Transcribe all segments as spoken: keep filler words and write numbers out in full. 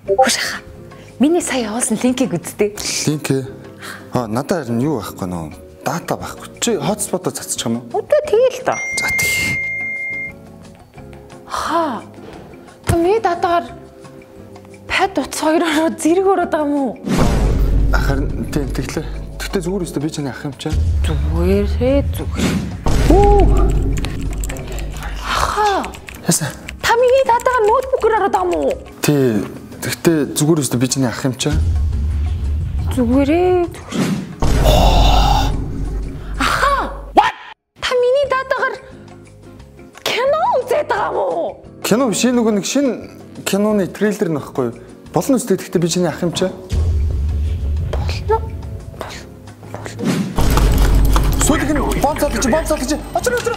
Хушаа. Миний сая явуулсан линкийг үзтээ. Линк аа надад юу байхгүй нөө дата байхгүй. Чи хотспотоо цацчих юм уу? Өдөө тэгэл та. За тий. Ха. Тэмээ датагаар пад утас хоёроор зэрэг өрөөд байгаа юм уу? Харин тийм тэгэхээр тэгтээ зүгээр өстө би чинь ах юм чаа. Зүгээр ээ зүгээр. Оо. Ха. Яса. Та миний датагаар ноутбукээр ороод байгаа юм уу? Тий. Тэгтээ зүгээр өстө би чинь ах юм чаа. Зүгээр ээ зүгээр. Аха. What? Та миний датагаар кино үзээд байгаа юм уу? Кино биш нөгөө нэг шинэ киноны трейлер нөхгүй. Болно үстэй тэгтээ би чинь ах юм чаа. Болно. Сүүлд нь бомцоод чи бомцоод чи очроо очроо.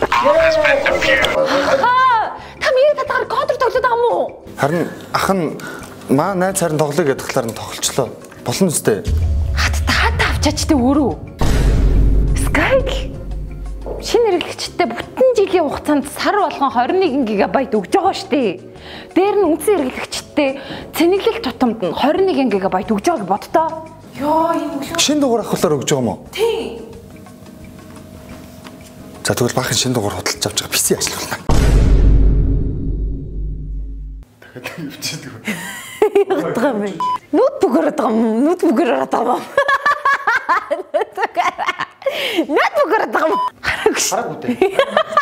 Аа, та миний датагаар контр тоглоод байгаа юм уу? Харин ах нь маа найз харин тоглоё гэдэг талаар нь тоглолцлоо. Болно үстэй. Хат таата авчаач тэ өөрөө. Skype шинэ хэрэглэгчтэй бүтэн жилийн хугацаанд сар болгон двадцать один гигабайт өгж байгаа штэ. Дээр нь үндсэн хэрэглэгчтэй цэнэглэл тутамд нь двадцать один гигабайт өгж байгааг боддоо. Йоо, ийм өглөө. Шинэ дугаар авахлаар өгж байгаа юм уу? Тий. За тэгвэл баахан шинэ дугаар худалдаж авч байгаа пи си ажиллуулна. Дахиад өвчтэй. Ягдгаа юм. Ноутбукээр байгаа юм. Ноутбукээр байгаа юм. Ноутбукээр байгаа юм. Хараагүй дээ.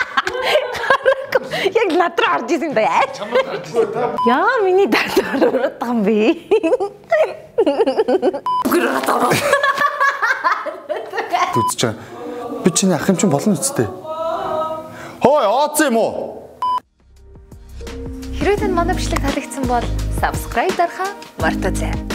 Яг надраа харж ирсэн юм даа. Яа, миний датаар ороод байгаа юм бэ? Ноутбукээр байгаа юм. Үзчихэ. Би чиний ах юм чинь болно үсттэй. Хой, ооц юм уу? Хэрвээ танд манай бичлэг таалагдсан бол subscribe дарахаа мартаоцай.